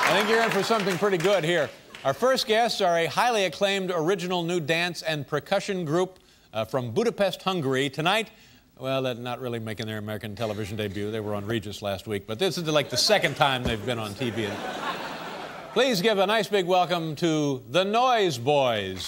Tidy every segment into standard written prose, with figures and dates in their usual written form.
I think you're in for something pretty good here. Our first guests are a highly acclaimed original new dance and percussion group from Budapest, Hungary. Tonight, well, they're not really making their American television debut. They were on Regis last week, but this is like the second time they've been on TV. Please give a nice big welcome to the Noyz Boys.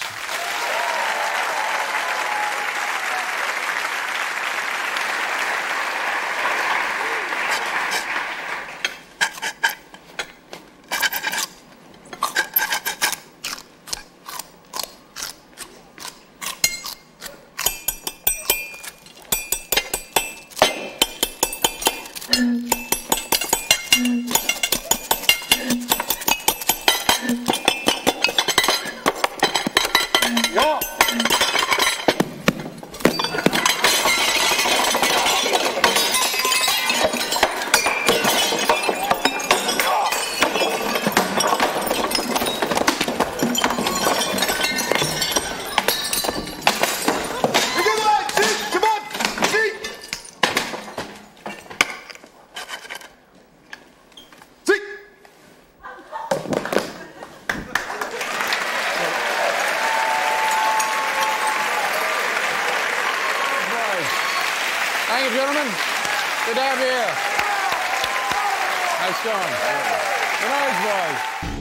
Thank you, gentlemen. Good to have you here. Nice going. The Noyz Boys.